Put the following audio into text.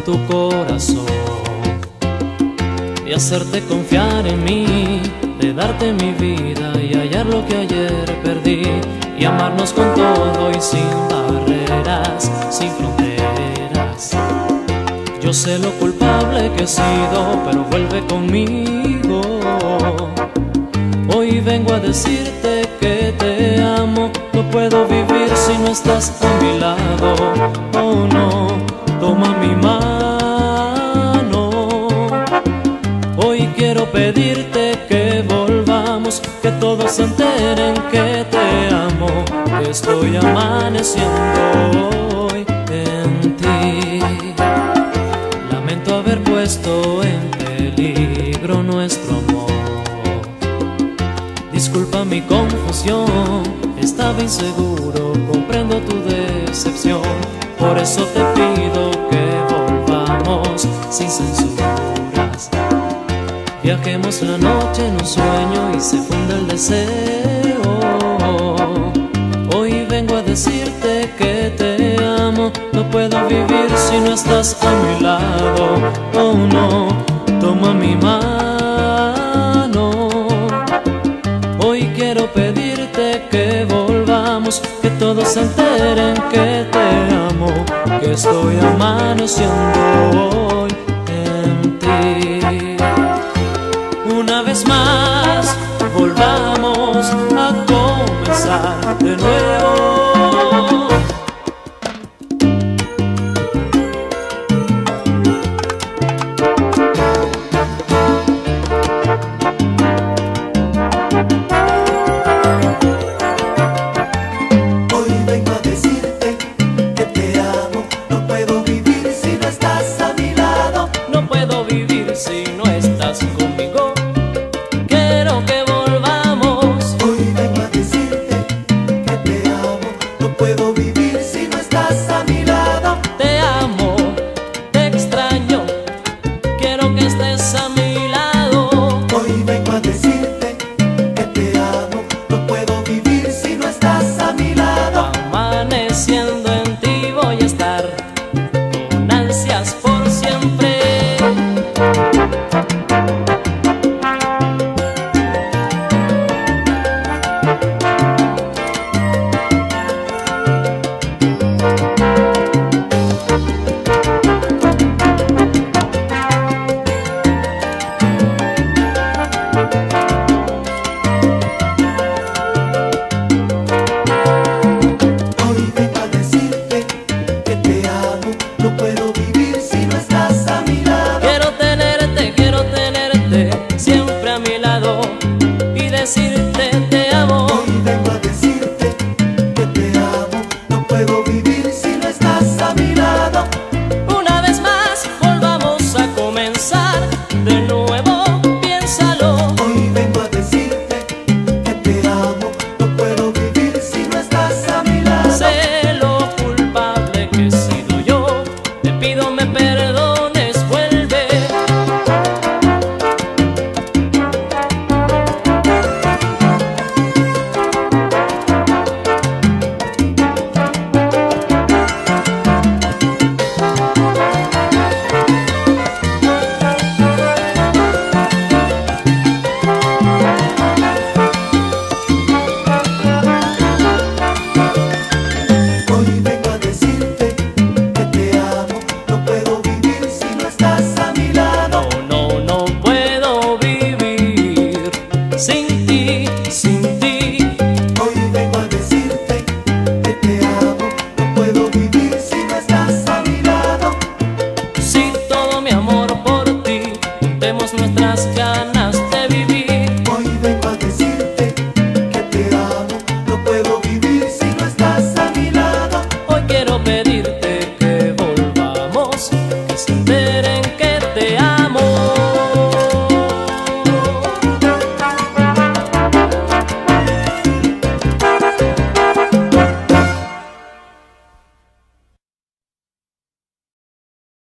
tu corazón y hacerte confiar en mí, de darte mi vida y hallar lo que ayer perdí, y amarnos con todo y sin barreras, sin fronteras. Yo sé lo culpable que he sido, pero vuelve conmigo. Hoy vengo a decirte que te amo. No puedo vivir si no estás a mi lado. Oh no, toma mi mano. Hoy quiero pedirte que volvamos, que todos se enteren que te amo, que estoy amaneciendo hoy en ti. Lamento haber puesto en peligro nuestro amor. Disculpa mi confusión, estaba inseguro, comprendo tu decepción. Por eso te pido que volvamos sin censuras. Viajemos la noche en un sueño y se funda el deseo. Hoy vengo a decirte que te amo. No puedo vivir si no estás a mi lado. Oh no, toma mi mano. Hoy quiero pedirte que volvamos, que todos se enteren que te amo, que estoy amaneciendo hoy en ti. Una vez más, volvamos a comenzar de nuevo.